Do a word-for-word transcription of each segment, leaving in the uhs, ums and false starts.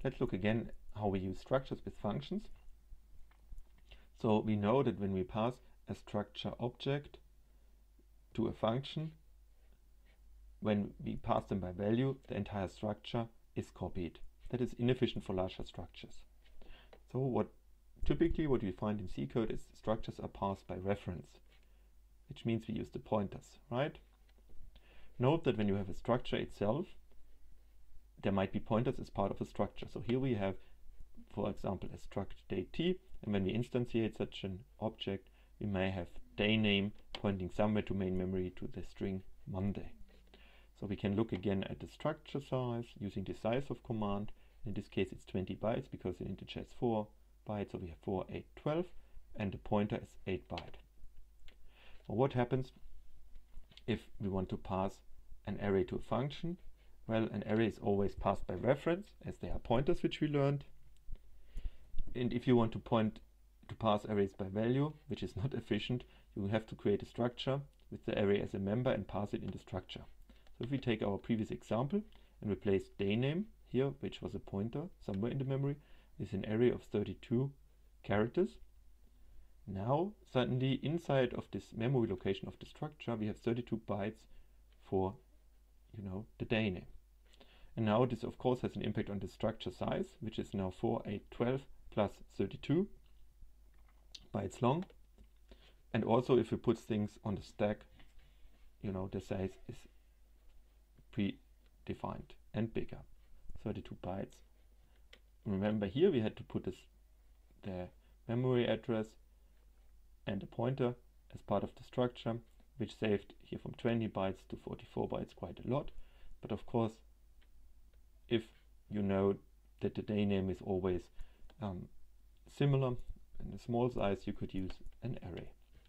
let's look again how we use structures with functions. So we know that when we pass a structure object to a function, when we pass them by value, the entire structure is copied. That is inefficient for larger structures. So what typically what we find in C code is structures are passed by reference, which means we use the pointers, right? Note that when you have a structure itself, there might be pointers as part of a structure. So here we have, for example, a struct date t, and when we instantiate such an object, we may have day name pointing somewhere to main memory to the string Monday. So we can look again at the structure size using the size of command. In this case it's twenty bytes because the integer is four bytes, so we have four, eight, twelve, and the pointer is eight byte. Well, what happens if we want to pass an array to a function? Well, an array is always passed by reference, as they are pointers, which we learned. And if you want to point to pass arrays by value, which is not efficient, you have to create a structure with the array as a member and pass it in the structure. So if we take our previous example and replace day name here, which was a pointer somewhere in the memory, with an array of thirty-two characters. Now suddenly inside of this memory location of the structure we have thirty-two bytes for, you know, the day name. And now this of course has an impact on the structure size, which is now four, eight, twelve plus thirty-two bytes long. And also if we put things on the stack, you know, the size is predefined and bigger, thirty-two bytes. Remember here we had to put this, the memory address and the pointer as part of the structure, which saved here from twenty bytes to forty-four bytes quite a lot. But of course, if you know that the day name is always um, similar in a small size, you could use an array.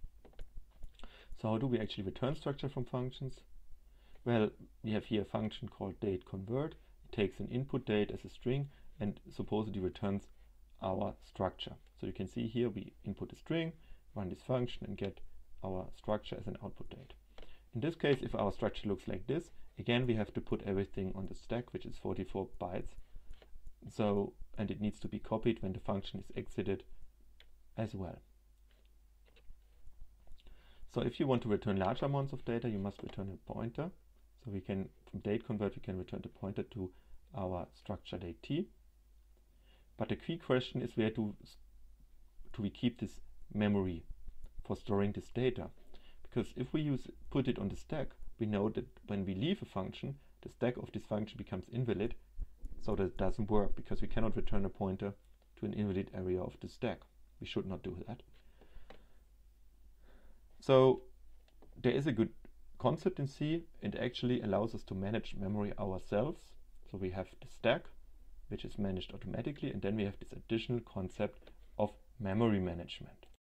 So how do we actually return structure from functions? Well, we have here a function called dateConvert. It takes an input date as a string and supposedly returns our structure. So you can see here we input a string, run this function and get our structure as an output date. In this case, if our structure looks like this, again we have to put everything on the stack, which is forty-four bytes. So, and it needs to be copied when the function is exited as well. So if you want to return large amounts of data, you must return a pointer. So we can, from dateConvert, we can return the pointer to our structure date t. But the key question is, where do, do we keep this memory for storing this data? Because if we use put it on the stack, we know that when we leave a function, the stack of this function becomes invalid. So that doesn't work because we cannot return a pointer to an invalid area of the stack. We should not do that. So there is a good concept in C. It actually allows us to manage memory ourselves. So we have the stack, which is managed automatically, and then we have this additional concept of memory management.